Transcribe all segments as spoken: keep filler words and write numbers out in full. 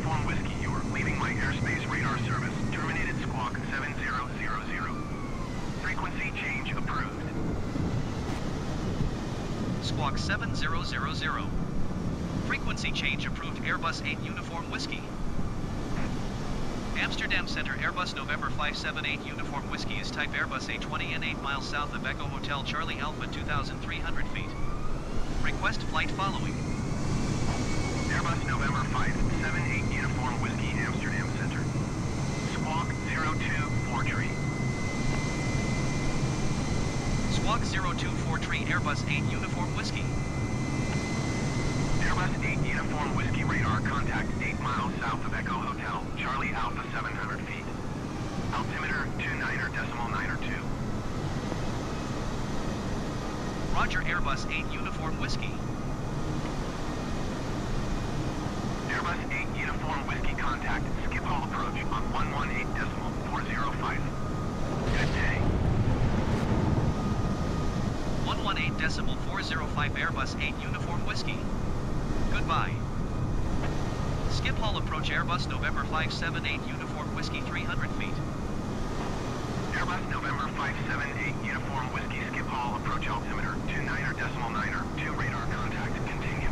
Uniform Whiskey, you're leaving my airspace radar service. Terminated squawk seven zero zero zero. Frequency change approved. Squawk seven zero zero zero. Frequency change approved. Airbus eight Uniform Whiskey. Amsterdam Center Airbus November five seven eight Uniform Whiskey is type Airbus A twenty and eight miles south of Echo Hotel Charlie Alpha two thousand three hundred feet. Request flight following. Airbus November five seven eight Uniform Whiskey Amsterdam Center. Squawk zero two four three. Squawk zero two four three Airbus eight Uniform Whiskey. Airbus eight Uniform Whiskey radar contact eight miles south of Echo Hotel, Charlie Alpha seven hundred feet. Altimeter two niner decimal niner two. Roger Airbus eight Uniform Whiskey. Airbus eight Uniform Whiskey contact skip hall approach on one one eight decimal four zero five. Good day. one one eight decimal four zero five Airbus eight Uniform Whiskey. Goodbye. Skip hall approach Airbus November five seven eight Uniform Whiskey three hundred feet. Airbus November five seven eight Uniform Whiskey skip hall approach altimeter two niner decimal niner two radar contact continue.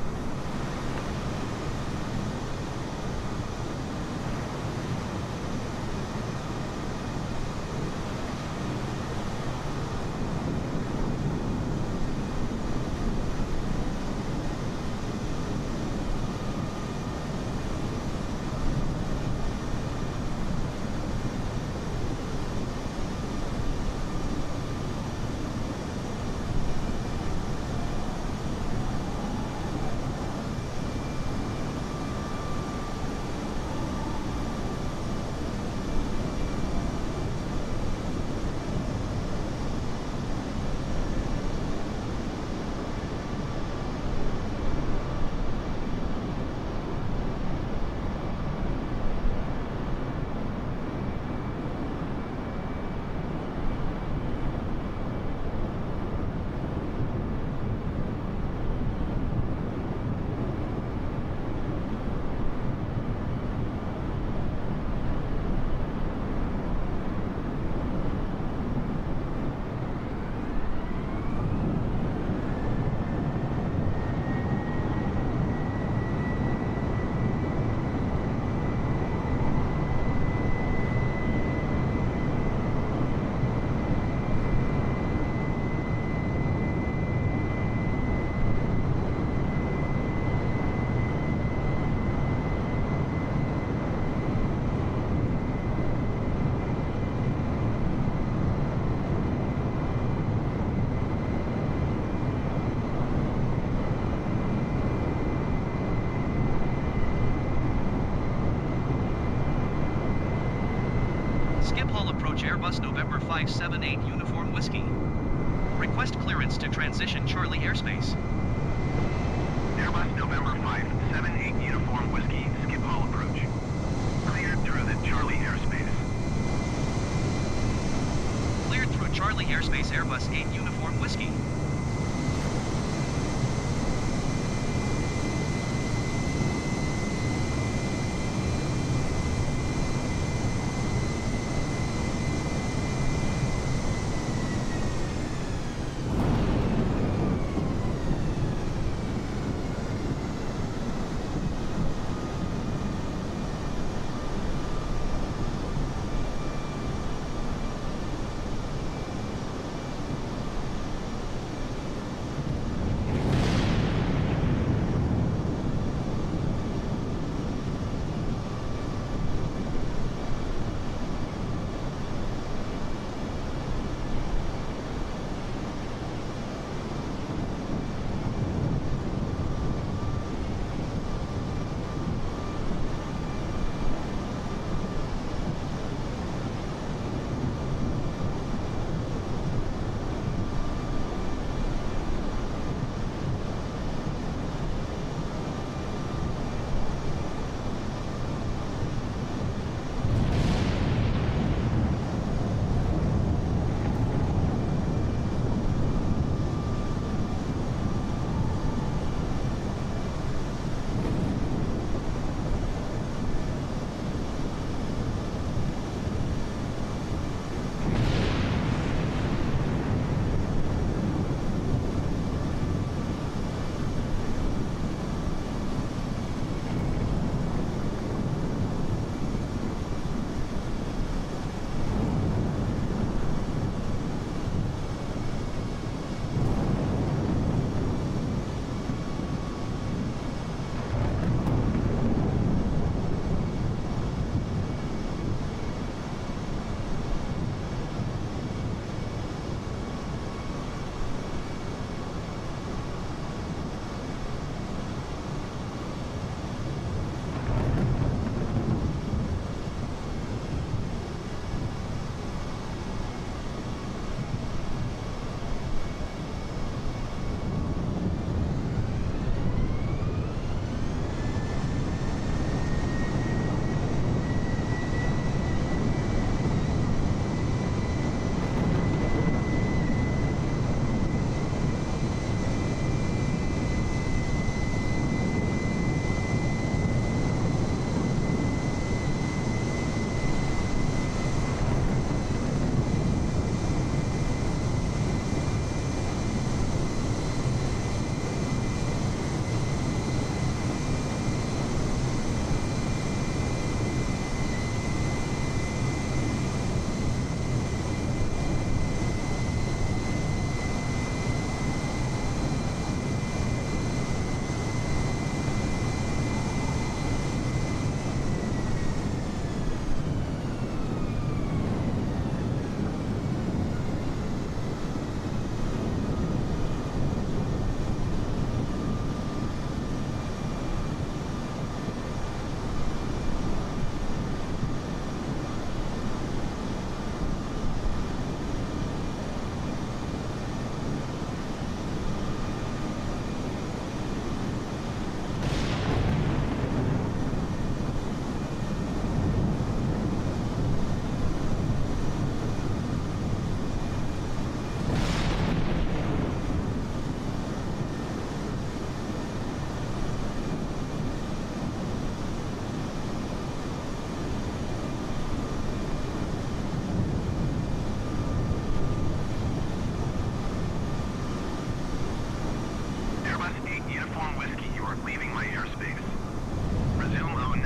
Airbus November five seven eight Uniform Whiskey. Request clearance to transition Charlie airspace. Airbus November five seven eight Uniform Whiskey skip hall approach. Cleared through the Charlie airspace. Cleared through Charlie airspace Airbus eight Uniform Whiskey.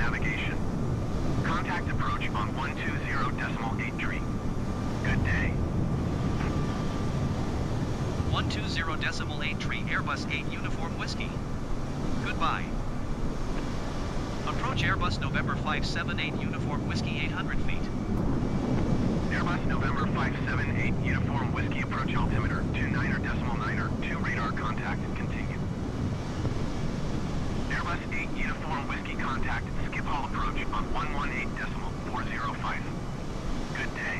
navigation. Contact approach on one two zero decimal eight tree. Good day. one two zero decimal eight tree Airbus eight Uniform Whiskey. Goodbye. Approach Airbus November five seven eight Uniform Whiskey eight hundred feet. Airbus November five seven eight Uniform Whiskey approach altimeter two niner decimal niner two radar contact continue. Airbus eight Uniform Whiskey contact skip hall approach on one one eight decimal four zero five. Good day.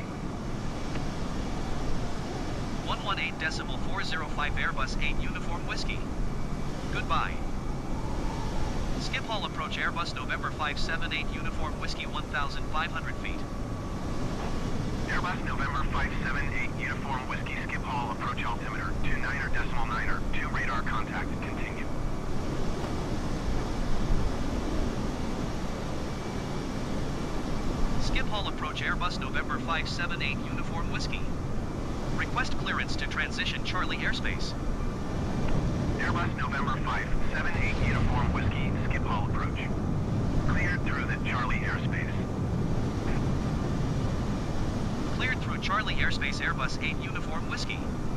one one eight decimal four zero five Airbus eight Uniform Whiskey. Goodbye. Skip hall approach Airbus November five seven eight Uniform Whiskey one thousand five hundred feet. Airbus November five seven eight Uniform Whiskey skip hall approach altimeter two niner decimal niner two radar contact continue. Skip hall approach Airbus November five seven eight Uniform Whiskey. Request clearance to transition Charlie airspace. Airbus November five seven eight Uniform Whiskey skip hall approach. Cleared through the Charlie airspace. Cleared through Charlie airspace Airbus eight Uniform Whiskey.